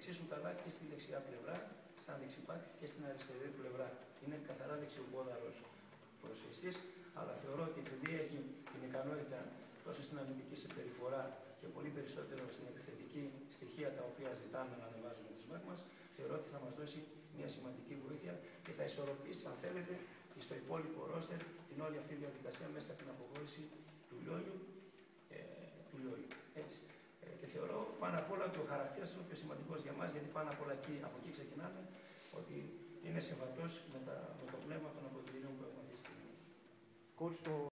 εξίσου καλά και στη δεξιά πλευρά, σαν δεξιπάκ, και στην αριστερή πλευρά. Είναι καθαρά δεξιοπόδαρος ποδοσφαιριστής, αλλά θεωρώ ότι επειδή έχει την ικανότητα τόσο στην αμυντική συμπεριφορά και πολύ περισσότερο στην επιθετική στοιχεία τα οποία ζητάμε να ανεβάζουμε τις ΜΑΚ μας, θεωρώ ότι θα μας δώσει μια σημαντική βοήθεια και θα ισορροπήσει, αν θέλετε, και στο υπόλοιπο ρόστερ την όλη αυτή διαδικασία μέσα από την αποχώρηση του Λιόλιου. Έτσι. Και θεωρώ πάνω απ' όλα ότι ο χαρακτήρας είναι ο πιο σημαντικός για μας, γιατί πάνω απ' όλα από εκεί ξεκινάμε, ότι είναι συμβατός με το πνεύμα των αποδηλίων που έχουμε αυτή τη στιγμή.